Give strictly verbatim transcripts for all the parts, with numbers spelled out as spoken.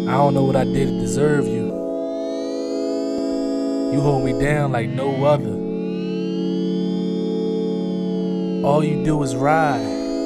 I don't know what I did to deserve you. You hold me down like no other. All you do is ride.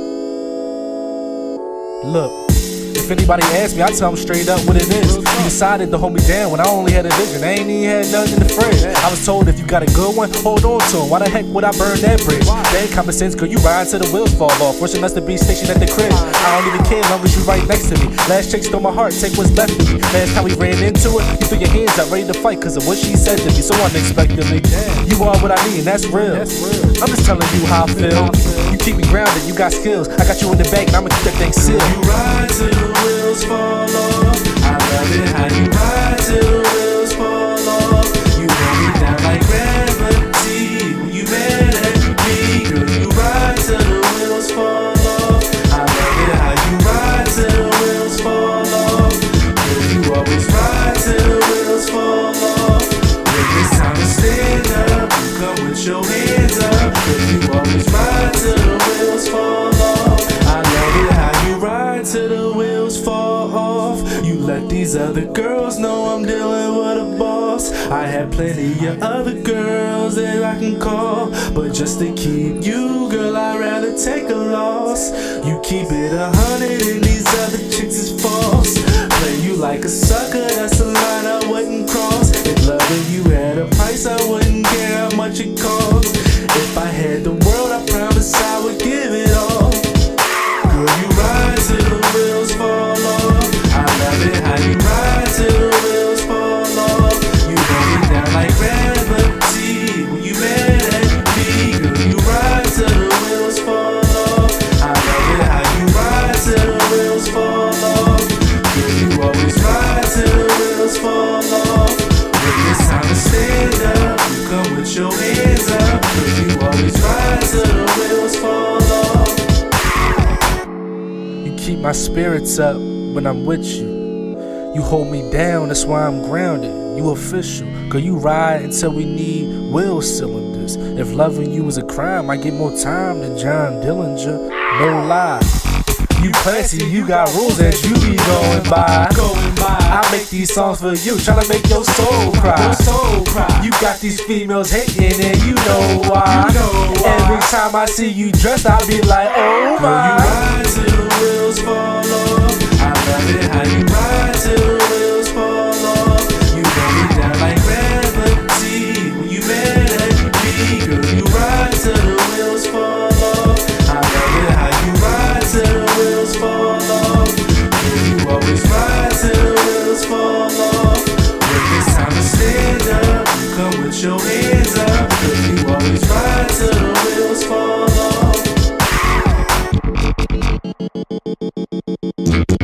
Look, if anybody asks me, I tell them straight up what it is. You decided to hold me down when I only had a vision. I ain't even had nothing in the fridge. I was told if you got a good one, hold on to him. Why the heck would I burn that bridge? That ain't common sense, girl, you ride till the wheels fall off. Wishing us to be stationed at the crib. I don't even care as long as you right next to me. Last chick stole my heart, take what's left of me. Last time we ran into it, you threw your hands up, ready to fight cause of what she said to me. So unexpectedly, you are what I need, and that's real. I'm just telling you how I feel. You keep me grounded, you got skills. I got you in the bag, and I'ma keep that thing sealed. You ride till the wheels fall off. I love it how you ride till the wheels fall off. You hold me down like gravity when you mad at me. Girl, you ride till the wheels fall off. I love it how you ride till the wheels fall off. Girl, you always ride till the wheels fall off. When it's time to stand up, you come with your hands up. Girl, you always ride till the wheels fall off. I love it how you ride till the wheels fall off. You let these other girls know I'm dealing with a boss. I have plenty of other girls that I can call, but just to keep you, girl, I'd rather take a loss. You keep it a hundred and these other chicks is false. Play you like a sucker, that's a line I wouldn't cross. If loving you had a price, I wouldn't care how much it costs. If I had the world, I promise I would give it all. Girl, you ride till the wheels fall off. I love it how you ride till the wheels fall off. You hold me down like gravity when you mad at me. Girl, you ride till the wheels fall off. I love it how you ride till the wheels fall off. Girl, you always ride till the wheels fall off. When it's time to stand up, you come with your hands up. Girl, you always ride till the wheels fall off. Keep my spirits up when I'm with you. You hold me down, that's why I'm grounded. You official, girl, you ride until we need wheel cylinders. If loving you was a crime, I get more time than John Dillinger. No lie. You classy, you got rules that you be going by. I make these songs for you, tryna make your soul cry. You got these females hating and you know why. Every time I see you dressed, I be like, oh my. You ride till the wheels fall off. I love it how you ride till the wheels fall off. You hold me down like gravity when you mad at me. Girl, you ride till the wheels fall off. I love it how you ride till the wheels fall off. Girl, you always ride till the wheels fall off. When it's time to stand up, you come with your hands up. Girl, you always ride till the wheels fall off.